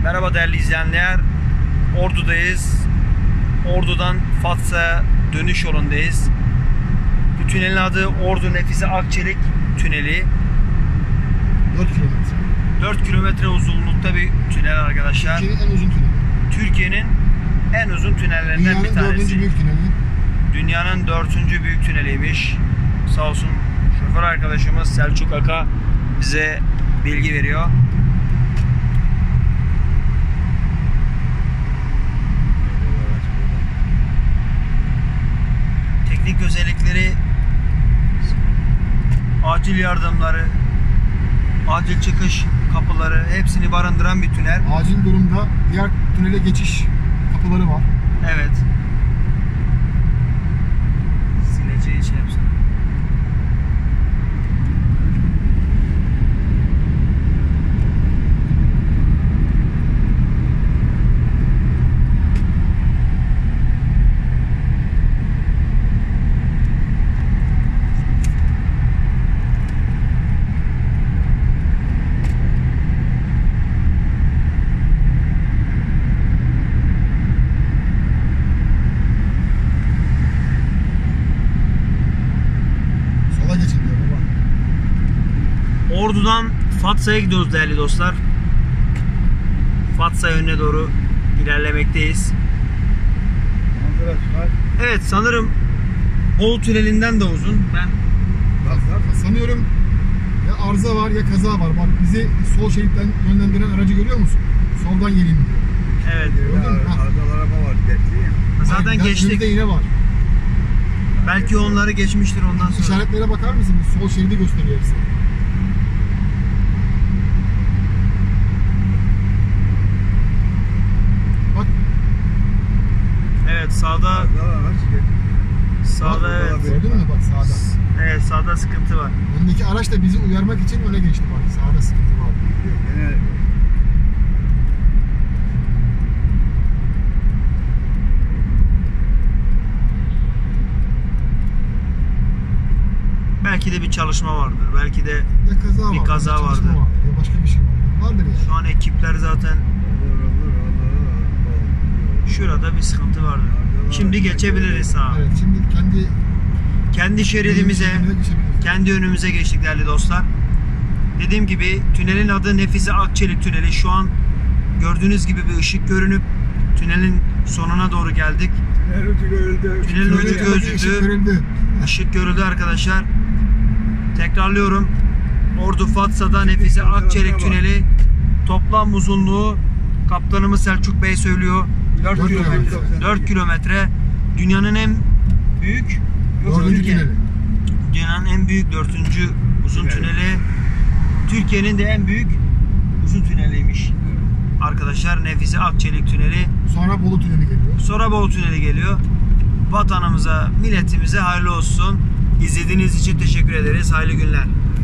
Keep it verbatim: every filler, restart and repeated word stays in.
Merhaba değerli izleyenler. Ordu'dayız. Ordu'dan Fatsa'ya dönüş yolundayız. Bu tünelin adı Ordu Nefise Akçelik Tüneli. dört kilometre. dört kilometre uzunlukta bir tünel arkadaşlar. Türkiye'nin en uzun tüneli. Türkiye'nin en uzun tünellerinden Dünyanın bir tanesi. dördüncü büyük tüneli. Dünyanın dördüncü büyük tüneliymiş. Sağ olsun şoför arkadaşımız Selçuk Aka bize bilgi veriyor. Teknik özellikleri, acil yardımları, acil çıkış kapıları hepsini barındıran bir tünel. Acil durumda diğer tünele geçiş kapıları var. Evet. Sileceği şey yapsın. Sola geçin diyor baba. Ordu'dan Fatsa'ya gidiyoruz değerli dostlar. Fatsa yönüne doğru ilerlemekteyiz. Evet, sanırım Bolu Tüneli'nden de uzun. Ben Bak, sanıyorum ya arıza var ya kaza var. Bak bizi sol şeritten yönlendiren aracı görüyor musun? Soldan geleyim diyor. evet. Gördün mü? Ha. Arada araba var, bekliyor. Zaten Hayır, geçtik. önümüzde yine var. Belki onları geçmiştir ondan sonra. İşaretlere bakar mısın? Sol şeridi gösteriyor hepsi. Bak Evet, sağda Arada araç geçiyor. sağda Bak, evet. gördün mü bak sağda. Evet, sağda sıkıntı var. Öndeki araç da bizi uyarmak için öne geçti bak. Sağda sıkıntı var. Gene Belki de bir çalışma vardır. Belki de Ya kaza Bir var. kaza ya çalışma vardı. var, ya başka bir şey var. Vardır ya. şu an ekipler zaten olur olur olur. şurada bir sıkıntı vardır. Şimdi geçebiliriz sağa. Evet şimdi kendi Kendi şeridimize, şeridimize geçebiliriz. kendi önümüze geçtik değerli dostlar. Dediğim gibi tünelin adı Nefise Akçelik Tüneli. Şu an gördüğünüz gibi bir ışık görünüp tünelin sonuna doğru geldik. Tünel ucu görüldü. Tünelin ucu Tünelin gözüktü. ışık görüldü. Işık görüldü arkadaşlar. Tekrarlıyorum. Ordu Fatsa'da Nefise Akçelik Tüneli. Toplam uzunluğu kaptanımız Selçuk Bey söylüyor. dört Dört kilometre. kilometre. dört kilometre. Dünyanın en büyük Dördüncü Türkiye- tüneli. Dünyanın en büyük dördüncü uzun Evet. tüneli. Türkiye'nin de en büyük uzun tüneliymiş. Arkadaşlar Nefise Akçelik Tüneli. Sonra Bolu tüneli geliyor. Sonra Bolu Tüneli geliyor. Vatanımıza, milletimize hayırlı olsun. İzlediğiniz için teşekkür ederiz. Hayırlı günler.